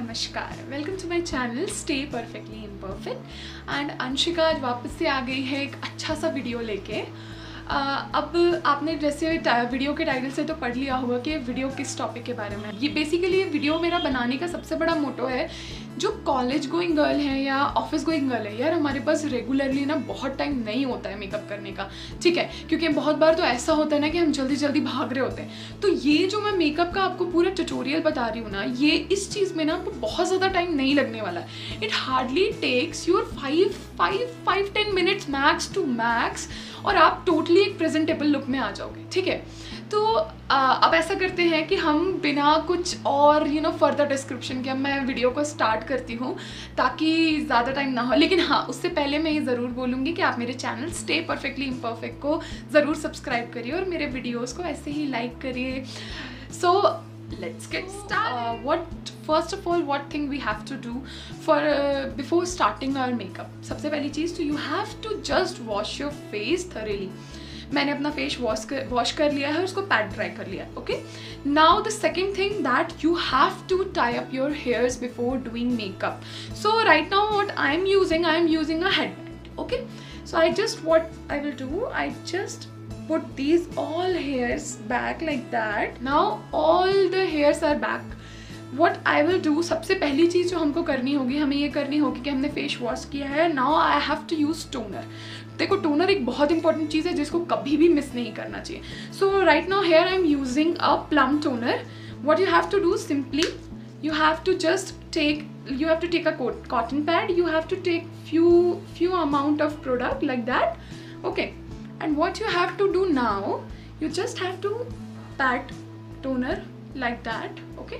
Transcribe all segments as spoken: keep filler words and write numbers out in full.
नमस्कार, welcome to my channel stay perfectly imperfect. And Anshika आज वापस से आ गई है एक अच्छा सा वीडियो लेके। Uh, अब आपने जैसे वीडियो के टाइटल से तो पढ़ लिया होगा कि वीडियो किस टॉपिक के बारे में। ये बेसिकली ये वीडियो मेरा बनाने का सबसे बड़ा मोटो है, जो कॉलेज गोइंग गर्ल है या ऑफिस गोइंग गर्ल है, यार हमारे पास रेगुलरली ना बहुत टाइम नहीं होता है मेकअप करने का, ठीक है, क्योंकि बहुत बार तो ऐसा होता है ना कि हम जल्दी जल्दी भाग रहे होते हैं। तो ये जो मैं मेकअप का आपको पूरा ट्यूटोरियल बता रही हूँ ना, ये इस चीज़ में ना आपको बहुत ज़्यादा टाइम नहीं लगने वाला है। It hardly takes your five five five ten minutes max to max, और आप टोटली एक प्रेजेंटेबल लुक में आ जाओगे, ठीक है। तो आ, अब ऐसा करते हैं कि हम बिना कुछ और यू नो फर्दर डिस्क्रिप्शन के मैं वीडियो को स्टार्ट करती हूँ ताकि ज़्यादा टाइम ना हो। लेकिन हाँ, उससे पहले मैं ये ज़रूर बोलूँगी कि आप मेरे चैनल स्टे परफेक्टली इम्परफेक्ट को ज़रूर सब्सक्राइब करिए और मेरे वीडियोज़ को ऐसे ही लाइक करिए। सो let's get started. Uh, what first of all what thing we have to do for uh, before starting our makeup, सबसे पहली चीज़ तो you have to just wash your face thoroughly. मैंने अपना फेस वॉश कर wash कर लिया है, उसको पैड ड्राई कर लिया है, okay. Now the second thing that you have to tie up your hairs before doing makeup. So right now what I am using I am using a headband, okay. So I just what I will do, I just put these all hairs back like that. Now all the hairs are back. What I will do, सबसे पहली चीज़ जो हमको करनी होगी, हमें ये करनी होगी कि हमने फेस वॉश किया है। Now I have to use toner. देखो टोनर एक बहुत इंपॉर्टेंट चीज़ है जिसको कभी भी मिस नहीं करना चाहिए। So right now here I am using a plum toner. What you have to do, simply you have to just take you have to take a cotton pad. You have to take few few amount of product like that, okay. And what you have to do now, you just have to pat toner like that, okay.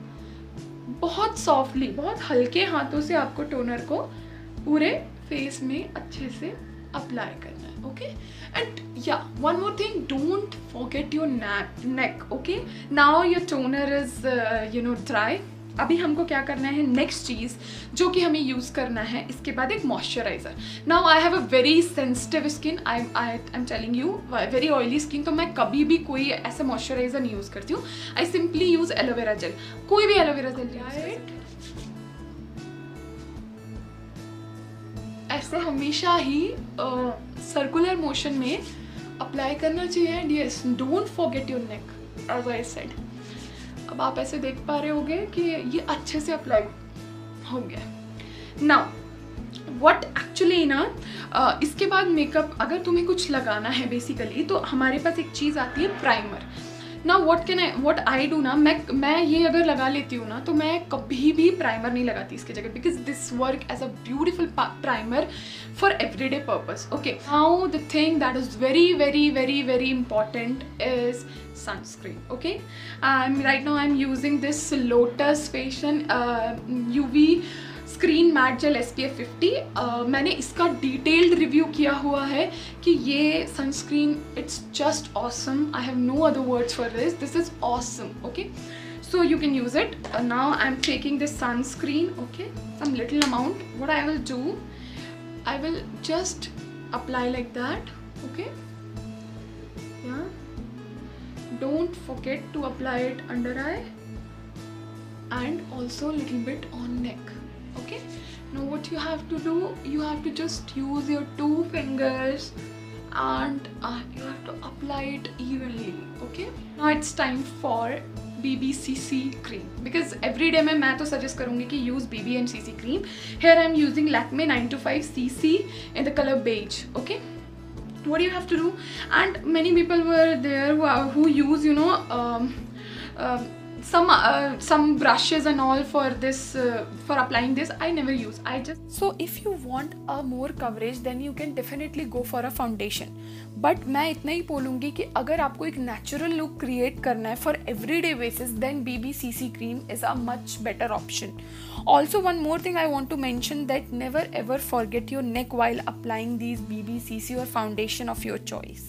बहुत softly, बहुत हल्के हाथों से आपको toner को पूरे face में अच्छे से अप्लाई करना है, ओके। एंड या one more thing, don't forget your neck neck okay. Now your toner is you know dry. अभी हमको क्या करना है, नेक्स्ट चीज़ जो कि हमें यूज़ करना है, इसके बाद एक moisturiser. Now I have a very sensitive skin, I I I am telling you, very oily skin, तो मैं कभी भी कोई ऐसा मॉइस्चराइज़र नहीं यूज़ करती हूँ। I simply use aloe vera gel, कोई भी एलोवेरा जेल, राइट। ऐसे हमेशा ही सर्कुलर uh, मोशन में अप्लाई करना चाहिए। And yes, don't forget your neck as I said. अब आप ऐसे देख पा रहे होंगे कि ये अच्छे से अप्लाई हो गया। नाउ व्हाट एक्चुअली ना, इसके बाद मेकअप अगर तुम्हें कुछ लगाना है बेसिकली, तो हमारे पास एक चीज़ आती है प्राइमर। ना what can I what I do ना, मैं मैं ये अगर लगा लेती हूँ ना, तो मैं कभी भी प्राइमर नहीं लगाती इसके जगह, because this work as a beautiful primer for everyday purpose, okay. Now the thing that is very very very very important is sunscreen, okay. um, right now I'm using this Lotus Fashion uh, U V Screen Matte Gel S P F fifty. uh, मैंने इसका detailed review किया हुआ है कि ये sunscreen it's just awesome. I have no other words for this, this is awesome, okay. So you can use it. Uh, now I'm taking this sunscreen, okay, some little amount. What I will do, I will just apply like that, okay. Yeah, don't forget to apply it under eye and also a little bit on neck, okay. Now what you have to do, you have to just use your two fingers and uh, you have to apply it evenly, okay. Now it's time for B B C C cream, because every day में मैं तो suggest करूँगी कि use B B and C C cream. Here I am using Lakme nine two five C C in the color beige, okay. What do you have to do, and many people were there who, are, who use you know um, uh, some uh, some brushes and all for this uh, for applying this. I never use, I just, so if you want a more coverage then you can definitely go for a foundation. But मैं इतना ही बोलूँगी कि अगर आपको एक natural look create करना है for everyday basis, then B B C C cream is a much better option. Also one more thing I want to mention, that never ever forget your neck while applying these B B C C or foundation of your choice.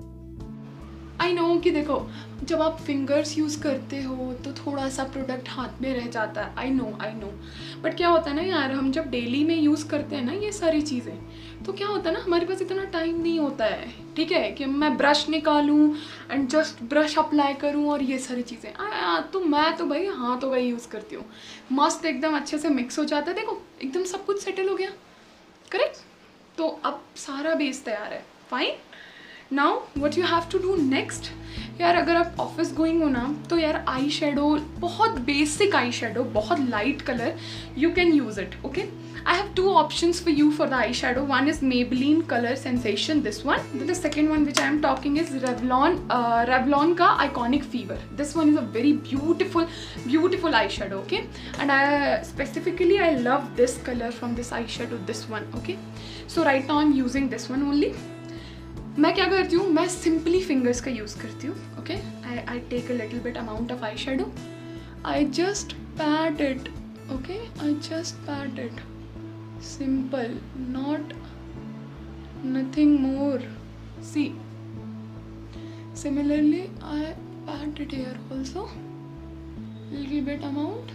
I know कि देखो जब आप fingers use करते हो तो थोड़ा सा product हाथ में रह जाता है, I know I know but क्या होता है ना यार, हम जब डेली में यूज़ करते हैं ना ये सारी चीज़ें, तो क्या होता है ना, हमारे पास इतना टाइम नहीं होता है, ठीक है, कि मैं ब्रश निकालूं एंड जस्ट ब्रश अप्लाई करूं और ये सारी चीज़ें। तो मैं तो भाई हाँ तो वही यूज़ करती हूँ, मस्त एकदम अच्छे से मिक्स हो जाता है, देखो एकदम सब कुछ सेटल हो गया, करेक्ट। तो अब सारा बेस तैयार है, fine. Now what you have to do next, यार अगर आप ऑफिस गोइंग हो ना तो यार आई शेडो, बहुत बेसिक आई शेडो, बहुत light colour, you can use it, okay. I have two options for you for the eyeshadow. One is Maybelline Color Sensation, this one. Then the second one which I am talking is Revlon, uh, Revlon ka Iconic Fever. This one is a very beautiful, beautiful eyeshadow, okay. And I specifically I love this color from this eyeshadow, this one, okay. So right now I'm using this one only. मैं क्या करती हूँ, मैं simply fingers का use करती हूँ, okay. I I take a little bit amount of eyeshadow. I just pat it, okay. I just pat it. Simple, not nothing more. See, similarly I pat it here also, little bit amount,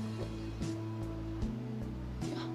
yeah,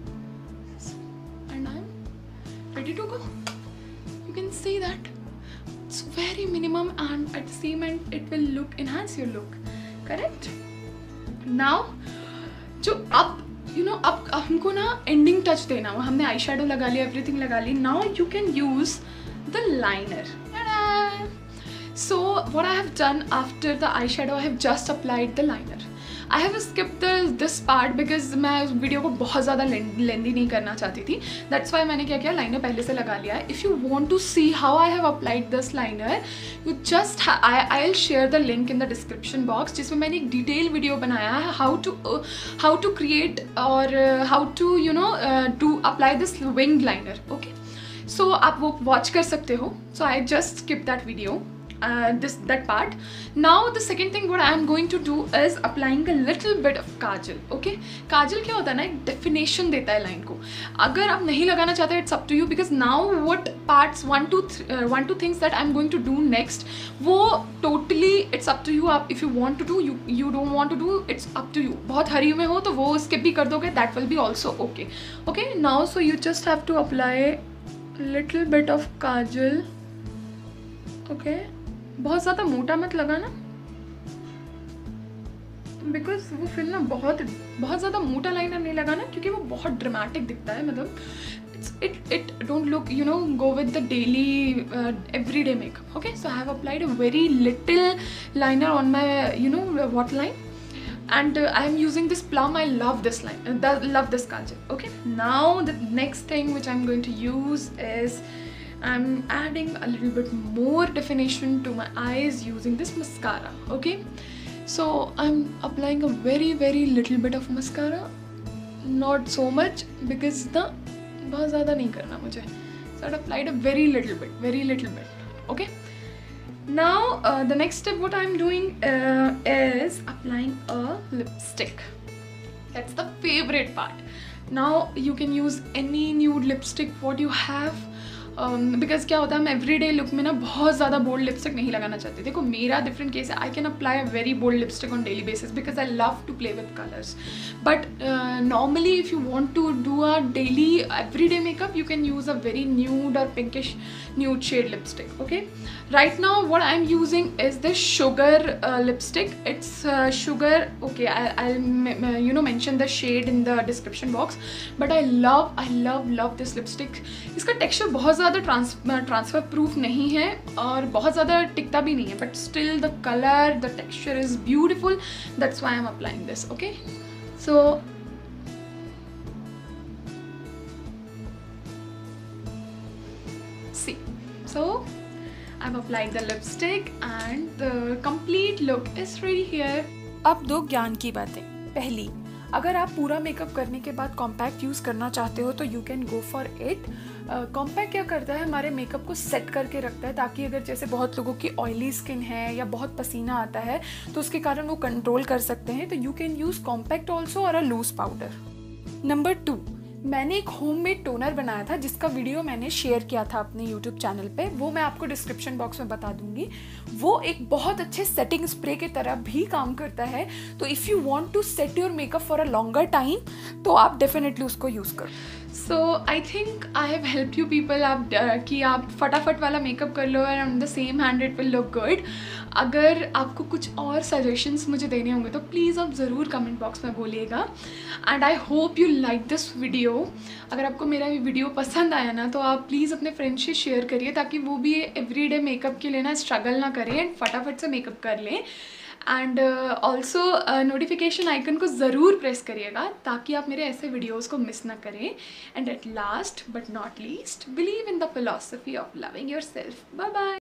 and I'm ready to go. You can see that it's very minimum and at the same end it will look enhance your look, correct. Now जो अब you know अब हमको ना ending touch देना हो, हमने eye shadow लगा लिया, एवरीथिंग लगा ली, now you can use the liner. So what I have done after the eye shadow, I have just applied the liner. I have skipped this part because मैं उस video को बहुत ज़्यादा लेंदी नहीं करना चाहती थी, दैट्स वाई मैंने क्या किया, लाइनर पहले से लगा लिया है. If you want to see how I have applied this liner, you just I I will share the link in the description box, जिसमें मैंने एक डिटेल वीडियो बनाया है how to how to create और how to you know to apply this wing liner, okay. So आप वो watch कर सकते हो. So I just skip that video. Uh, this that part. Now the second thing what I am going to do is applying a little bit of kajal, okay. kajal क्या होता है ना, एक definition देता है line को. अगर आप नहीं लगाना चाहते it's up to you, because now what parts one two uh, one two things that I am going to do next, वो totally it's up to you. आप if you want to do, you you don't want to do, it's up to you. बहुत हरी में हो तो वो skip भी कर दोगे, that will be also okay, okay. Now so you just have to apply little bit of kajal, okay. बहुत ज़्यादा मोटा मत लगाना, बिकॉज वो फिर ना बहुत बहुत ज़्यादा मोटा लाइनर नहीं लगाना, क्योंकि वो बहुत ड्रामेटिक दिखता है, मतलब it it don't look you know go with the daily every day makeup, okay. So I have applied a very little liner on my you know water line, and uh, I am using this plum. I love this line, uh, the, love this kajal, okay. Now the next thing which I'm going to use is I'm adding a little bit more definition to my eyes using this mascara, okay. So I'm applying a very very little bit of mascara, not so much because na bahut zyada nahi karna mujhe. So I applied a very little bit, very little bit, okay. Now uh, the next step what I'm doing uh, is applying a lipstick. That's the favorite part. Now you can use any nude lipstick what you have, because um, क्या होता है, हम every day look में ना बहुत ज़्यादा bold lipstick नहीं लगाना चाहते. देखो मेरा डिफरेंट केस है, I can apply a very bold lipstick on daily basis because I love to play with colours. But normally if you want to do a daily every day makeup, you can use a very nude और pinkish nude shade lipstick, okay. Right now what I am using is this Sugar lipstick. It's Sugar, okay. I you know mention the shade in the description box, but I love I love love this lipstick. इसका texture बहुत ज़्यादा trans transfer proof नहीं है और बहुत ज़्यादा टिकता भी नहीं है, but still the colour the texture is beautiful, that's why I am applying this, okay. So see, so I've applied the lipstick and the complete look is ready here. अब दो ज्ञान की बातें. पहली, अगर आप पूरा मेकअप करने के बाद कॉम्पैक्ट यूज़ करना चाहते हो तो you can go for it. Compact क्या करता है, हमारे मेकअप को सेट करके रखता है, ताकि अगर जैसे बहुत लोगों की ऑयली स्किन है या बहुत पसीना आता है तो उसके कारण वो कंट्रोल कर सकते हैं. तो you can use compact also और a loose powder. Number two, मैंने एक होममेड टोनर बनाया था जिसका वीडियो मैंने शेयर किया था अपने यूट्यूब चैनल पे, वो मैं आपको डिस्क्रिप्शन बॉक्स में बता दूंगी. वो एक बहुत अच्छे सेटिंग स्प्रे की तरह भी काम करता है. तो if you want to set your makeup for a longer time तो आप डेफिनेटली उसको यूज़ करो. So I think I have help you people आप uh, कि आप फटाफट वाला मेकअप कर लो and on the same hand it will look good. अगर आपको कुछ और सजेशंस मुझे देने होंगे तो प्लीज़ आप ज़रूर कमेंट बॉक्स में बोलिएगा। And I hope you like this video. अगर आपको मेरा ये वीडियो पसंद आया ना तो आप प्लीज़ अपने फ्रेंड्स से शेयर करिए ताकि वो भी एवरीडे मेकअप के लिए ना स्ट्रगल ना करें एंड फटाफट से मेकअप कर लें। एंड ऑल्सो नोटिफिकेशन आइकन को ज़रूर प्रेस करिएगा ताकि आप मेरे ऐसे वीडियोज़ को मिस ना करें। And at last but not least, believe in the philosophy of loving yourself. Bye bye.